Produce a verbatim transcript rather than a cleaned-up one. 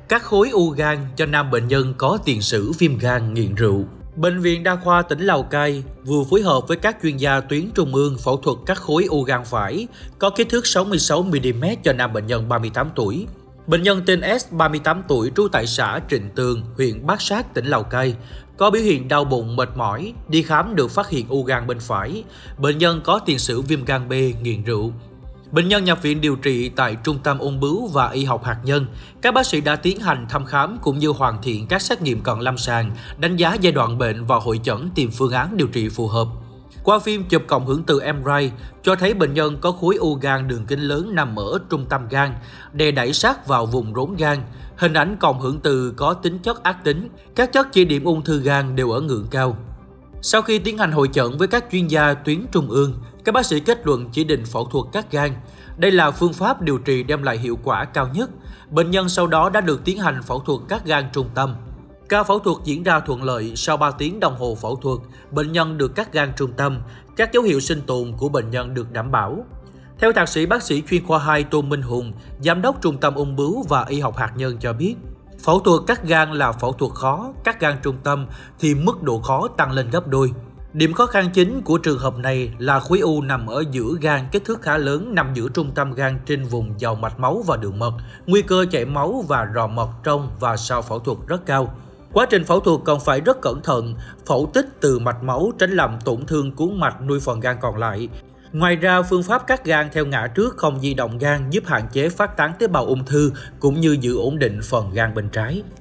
Các khối u gan cho nam bệnh nhân có tiền sử viêm gan nghiện rượu. Bệnh viện Đa khoa tỉnh Lào Cai vừa phối hợp với các chuyên gia tuyến trung ương phẫu thuật các khối u gan phải có kích thước sáu mươi sáu mi li mét cho nam bệnh nhân ba mươi tám tuổi. Bệnh nhân tên S, ba mươi tám tuổi, trú tại xã Trịnh Tường, huyện Bát Sát, tỉnh Lào Cai, có biểu hiện đau bụng, mệt mỏi, đi khám được phát hiện u gan bên phải. Bệnh nhân có tiền sử viêm gan B, nghiện rượu. Bệnh nhân nhập viện điều trị tại Trung tâm Ung bướu và Y học hạt nhân. Các bác sĩ đã tiến hành thăm khám cũng như hoàn thiện các xét nghiệm cận lâm sàng, đánh giá giai đoạn bệnh và hội chẩn tìm phương án điều trị phù hợp. Qua phim chụp cộng hưởng từ em rờ i cho thấy bệnh nhân có khối u gan đường kính lớn nằm ở trung tâm gan, đè đẩy sát vào vùng rốn gan. Hình ảnh cộng hưởng từ có tính chất ác tính, các chất chỉ điểm ung thư gan đều ở ngưỡng cao. Sau khi tiến hành hội chẩn với các chuyên gia tuyến trung ương, các bác sĩ kết luận chỉ định phẫu thuật cắt gan. Đây là phương pháp điều trị đem lại hiệu quả cao nhất. Bệnh nhân sau đó đã được tiến hành phẫu thuật cắt gan trung tâm. Ca phẫu thuật diễn ra thuận lợi, sau ba tiếng đồng hồ phẫu thuật, bệnh nhân được cắt gan trung tâm, các dấu hiệu sinh tồn của bệnh nhân được đảm bảo. Theo thạc sĩ bác sĩ chuyên khoa hai Tô Minh Hùng, giám đốc Trung tâm Ung bướu và Y học hạt nhân cho biết, phẫu thuật cắt gan là phẫu thuật khó, cắt gan trung tâm thì mức độ khó tăng lên gấp đôi. Điểm khó khăn chính của trường hợp này là khối u nằm ở giữa gan kích thước khá lớn, nằm giữa trung tâm gan trên vùng giàu mạch máu và đường mật, nguy cơ chảy máu và rò mật trong và sau phẫu thuật rất cao. Quá trình phẫu thuật còn phải rất cẩn thận, phẫu tích từ mạch máu tránh làm tổn thương cuống mạch nuôi phần gan còn lại. Ngoài ra, phương pháp cắt gan theo ngã trước không di động gan giúp hạn chế phát tán tế bào ung thư cũng như giữ ổn định phần gan bên trái.